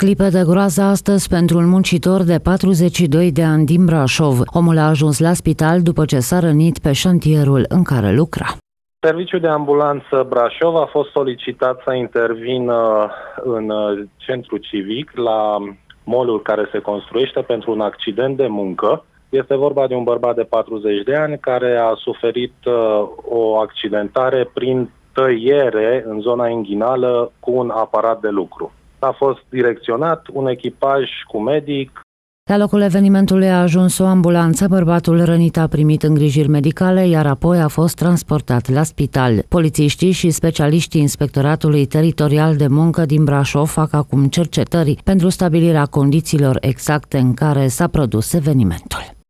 Clipe de groază astăzi pentru un muncitor de 42 de ani din Brașov. Omul a ajuns la spital după ce s-a rănit pe șantierul în care lucra. Serviciul de ambulanță Brașov a fost solicitat să intervină în centru civic la mall-ul care se construiește pentru un accident de muncă. Este vorba de un bărbat de 40 de ani care a suferit o accidentare prin tăiere în zona inghinală cu un aparat de lucru. A fost direcționat un echipaj cu medic. La locul evenimentului a ajuns o ambulanță, bărbatul rănit a primit îngrijiri medicale, iar apoi a fost transportat la spital. Polițiștii și specialiștii Inspectoratului Teritorial de Muncă din Brașov fac acum cercetări pentru stabilirea condițiilor exacte în care s-a produs evenimentul.